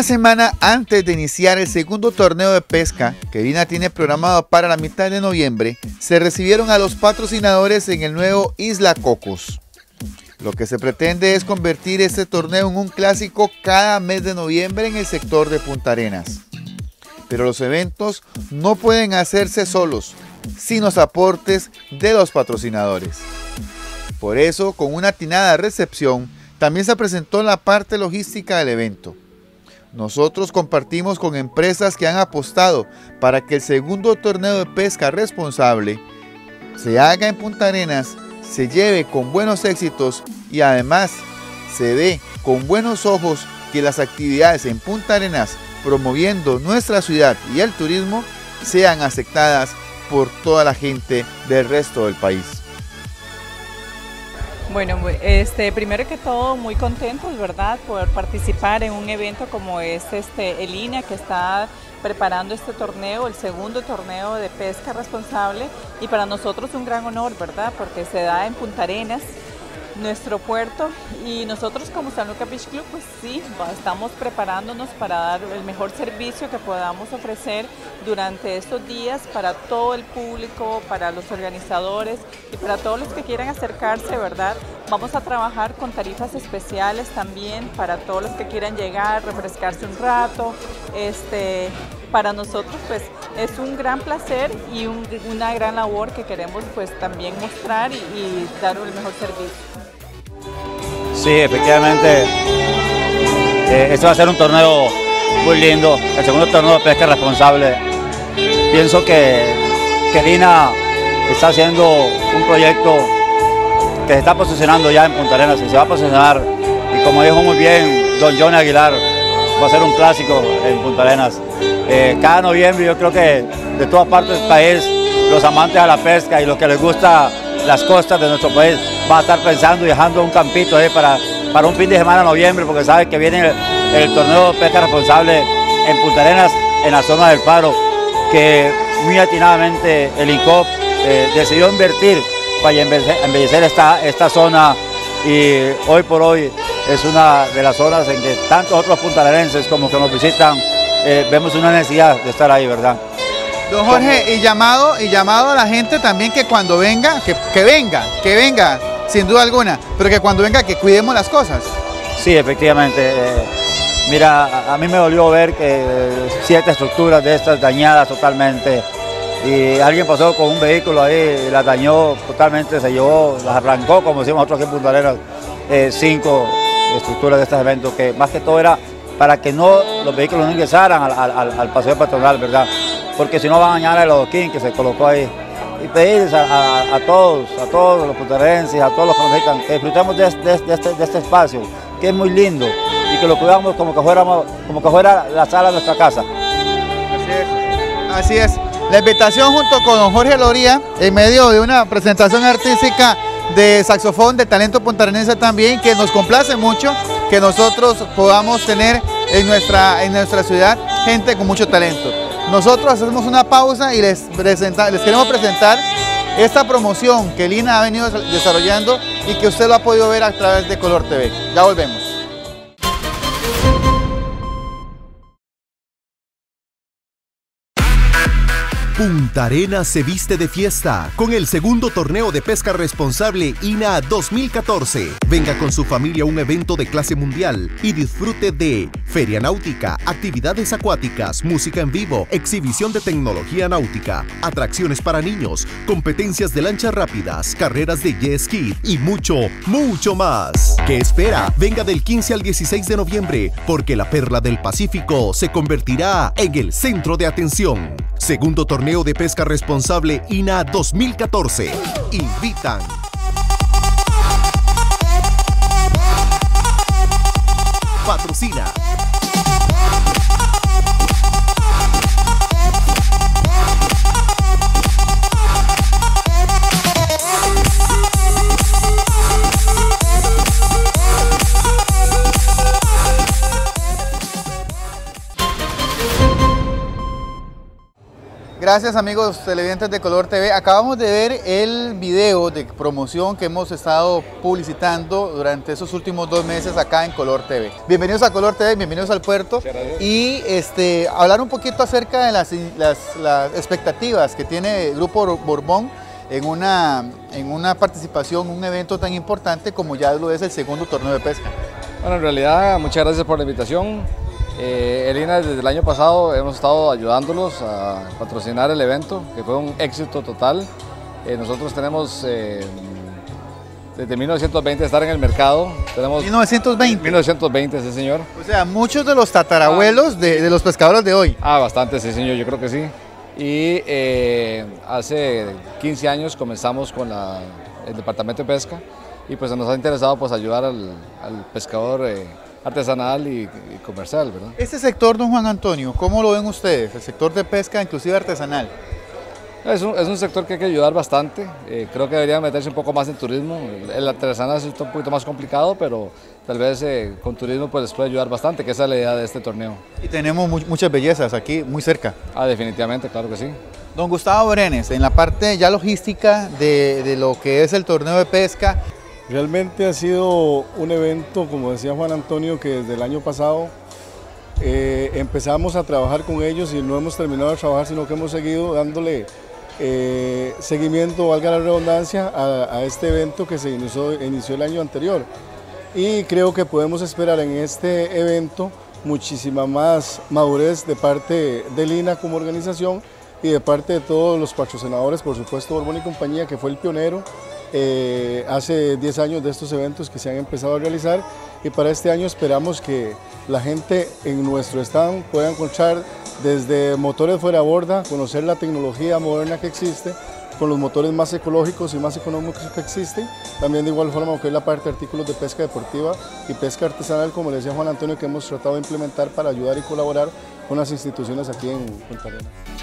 semana antes de iniciar el segundo torneo de pesca que Lina tiene programado para la mitad de noviembre, se recibieron a los patrocinadores en el nuevo Isla Cocos. Lo que se pretende es convertir este torneo en un clásico cada mes de noviembre en el sector de Punta Arenas. Pero los eventos no pueden hacerse solos, sin los aportes de los patrocinadores. Por eso, con una atinada recepción, también se presentó la parte logística del evento. Nosotros compartimos con empresas que han apostado para que el segundo torneo de pesca responsable se haga en Punta Arenas, se lleve con buenos éxitos y además se ve con buenos ojos que las actividades en Punta Arenas promoviendo nuestra ciudad y el turismo sean aceptadas por toda la gente del resto del país. Bueno, primero que todo muy contentos, ¿verdad?, por participar en un evento como el INA, que está preparando este torneo, el segundo torneo de pesca responsable, y para nosotros un gran honor, ¿verdad?, porque se da en Punta Arenas, nuestro puerto, y nosotros como San Lucas Beach Club, pues sí, estamos preparándonos para dar el mejor servicio que podamos ofrecer durante estos días para todo el público, para los organizadores y para todos los que quieran acercarse, ¿verdad? Vamos a trabajar con tarifas especiales también para todos los que quieran llegar, refrescarse un rato. Para nosotros pues es un gran placer y una gran labor que queremos pues también mostrar y dar el mejor servicio. Sí, efectivamente, este va a ser un torneo muy lindo, el segundo torneo de pesca responsable. Pienso que Lina está haciendo un proyecto que se está posicionando ya en Punta Arenas y se va a posicionar, y como dijo muy bien don Johnny Aguilar, va a ser un clásico en Punta Arenas. Cada noviembre yo creo que de todas partes del país, los amantes a la pesca y los que les gusta las costas de nuestro país van a estar pensando y dejando un campito para un fin de semana en noviembre, porque saben que viene el torneo de pesca responsable en Punta Arenas, en la zona del Faro, que muy atinadamente el INCOP decidió invertir para embellecer esta zona, y hoy por hoy es una de las zonas en que tantos otros puntarenenses como que nos visitan, vemos una necesidad de estar ahí, ¿verdad? Don Jorge, y llamado a la gente también que cuando venga, que venga, sin duda alguna, pero que cuando venga que cuidemos las cosas. Sí, efectivamente. Mira, a mí me dolió ver que 7 estructuras de estas dañadas totalmente, y alguien pasó con un vehículo ahí y las dañó totalmente, se llevó, las arrancó, como decimos nosotros aquí en Punta Arenas, 5 estructuras de estos eventos, que más que todo era para que los vehículos no ingresaran al paseo peatonal, ¿verdad? Porque si no van a dañar el adoquín que se colocó ahí. Y pedirles a todos los puntarenses, a todos los que nos visitan, que disfrutemos de este espacio, que es muy lindo, y que lo cuidamos como que fuera la sala de nuestra casa. Así es. La invitación junto con don Jorge Loría, en medio de una presentación artística de saxofón de talento puntarenense también, que nos complace mucho que nosotros podamos tener en nuestra ciudad gente con mucho talento. Nosotros hacemos una pausa y les queremos presentar esta promoción que Lina ha venido desarrollando y que usted lo ha podido ver a través de Color TV. Ya volvemos. Punta Arenas se viste de fiesta con el segundo torneo de pesca responsable INA 2014. Venga con su familia a un evento de clase mundial y disfrute de feria náutica, actividades acuáticas, música en vivo, exhibición de tecnología náutica, atracciones para niños, competencias de lanchas rápidas, carreras de jet ski y mucho, mucho más. ¿Qué espera? Venga del 15 al 16 de noviembre, porque la Perla del Pacífico se convertirá en el centro de atención. Segundo torneo de pesca responsable INA 2014. Invitan. Patrocina. Gracias amigos televidentes de Color TV. Acabamos de ver el video de promoción que hemos estado publicitando durante esos últimos 2 meses acá en Color TV. Bienvenidos a Color TV, bienvenidos al puerto. Y hablar un poquito acerca de las expectativas que tiene el Grupo Borbón en una participación, un evento tan importante como ya lo es el segundo torneo de pesca. Bueno, en realidad muchas gracias por la invitación. El INA desde el año pasado hemos estado ayudándolos a patrocinar el evento, que fue un éxito total. Nosotros tenemos desde 1920 estar en el mercado. Tenemos 1920. 1920, sí señor. O sea, muchos de los tatarabuelos de los pescadores de hoy. Bastante, sí señor, yo creo que sí. Y hace 15 años comenzamos con el Departamento de Pesca y pues nos ha interesado pues ayudar al pescador artesanal y comercial, ¿verdad? Este sector, don Juan Antonio, ¿cómo lo ven ustedes? El sector de pesca, inclusive artesanal. Es un sector que hay que ayudar bastante. Creo que debería meterse un poco más en turismo. El artesanal es un poquito más complicado, pero tal vez con turismo pues les puede ayudar bastante, que esa es la idea de este torneo. Y tenemos muchas bellezas aquí, muy cerca. Definitivamente, claro que sí. Don Gustavo Brenes, en la parte ya logística de lo que es el torneo de pesca. Realmente ha sido un evento, como decía Juan Antonio, que desde el año pasado empezamos a trabajar con ellos y no hemos terminado de trabajar, sino que hemos seguido dándole seguimiento, valga la redundancia, a este evento que se inició el año anterior. Y creo que podemos esperar en este evento muchísima más madurez de parte del INA como organización y de parte de todos los patrocinadores, por supuesto Borbón y compañía, que fue el pionero hace 10 años de estos eventos que se han empezado a realizar, y para este año esperamos que la gente en nuestro stand pueda encontrar desde motores fuera borda, conocer la tecnología moderna que existe, con los motores más ecológicos y más económicos que existen, también de igual forma que es la parte de artículos de pesca deportiva y pesca artesanal, como le decía Juan Antonio, que hemos tratado de implementar para ayudar y colaborar con las instituciones aquí en Punta Arenas.